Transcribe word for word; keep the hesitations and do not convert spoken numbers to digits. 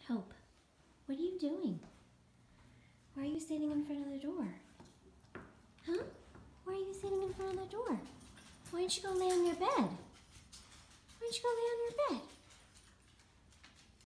Hope, what are you doing? Why are you sitting in front of the door? Huh? Why are you sitting in front of the door? Why don't you go lay on your bed? Why don't you go lay on your bed?